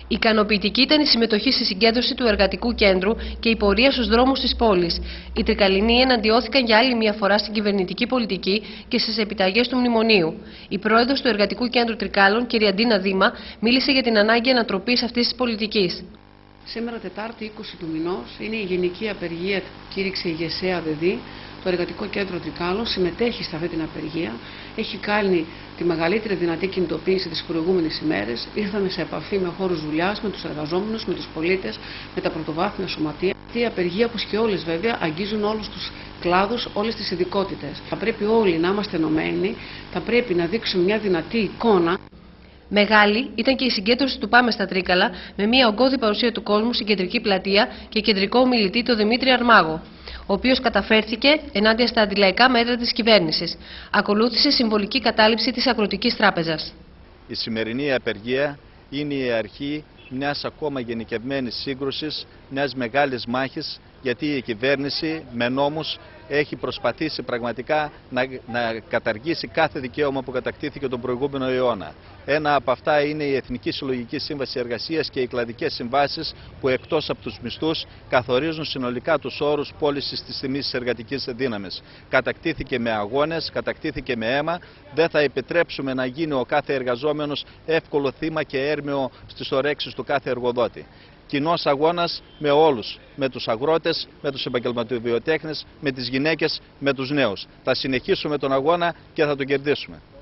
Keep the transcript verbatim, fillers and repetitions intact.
Ικανοποιητική ήταν η συμμετοχή στη συγκέντρωση του Εργατικού Κέντρου και η πορεία στους δρόμους της πόλης. Οι Τρικαλινοί εναντιώθηκαν για άλλη μια φορά στην κυβερνητική πολιτική και στις επιταγές του Μνημονίου. Η πρόεδρος του Εργατικού Κέντρου Τρικάλων, κυρία Ντίνα Δήμα, μίλησε για την ανάγκη ανατροπής αυτής της πολιτικής. Σήμερα, Τετάρτη είκοσι του μηνός, είναι η γενική απεργία, κήρυξε η ΓΕΣΕΑ ΔΕΔΗ. Το Εργατικό Κέντρο Τρικάλων συμμετέχει σε αυτή την απεργία. Έχει κάνει τη μεγαλύτερη δυνατή κινητοποίηση τις προηγούμενες ημέρες. Ήρθαμε σε επαφή με χώρους δουλειάς, με τους εργαζόμενους, με τους πολίτες, με τα πρωτοβάθμια σωματεία. Αυτή η απεργία, όπως και όλες βέβαια, αγγίζουν όλους τους κλάδους, όλες τις ειδικότητες. Θα πρέπει όλοι να είμαστε ενωμένοι, θα πρέπει να δείξουμε μια δυνατή εικόνα. Μεγάλη ήταν και η συγκέντρωση του Πάμε στα Τρίκαλα, με μια ογκώδη παρουσία του κόσμου στην κεντρική πλατεία και κεντρικό ομιλητή, τον Δημήτρη Αρμάγο, ο οποίος καταφέρθηκε ενάντια στα αντιλαϊκά μέτρα της κυβέρνησης. Ακολούθησε συμβολική κατάληψη της Αγροτικής Τράπεζας. Η σημερινή απεργία είναι η αρχή μιας ακόμα γενικευμένης σύγκρουσης, μιας μεγάλης μάχης, γιατί η κυβέρνηση με νόμους έχει προσπαθήσει πραγματικά να, να καταργήσει κάθε δικαίωμα που κατακτήθηκε τον προηγούμενο αιώνα. Ένα από αυτά είναι η Εθνική Συλλογική Σύμβαση Εργασίας και οι κλαδικές συμβάσεις που εκτός από τους μισθούς καθορίζουν συνολικά τους όρους πώλησης της τιμής της εργατικής δύναμης. Κατακτήθηκε με αγώνες, κατακτήθηκε με αίμα. Δεν θα επιτρέψουμε να γίνει ο κάθε εργαζόμενος εύκολο θύμα και έρμεο στις ορέξεις του κάθε εργοδότη. Κοινός αγώνας με όλους, με τους αγρότες, με τους επαγγελματοβιοτέχνες, με τις γυναίκες, με τους νέους. Θα συνεχίσουμε τον αγώνα και θα τον κερδίσουμε.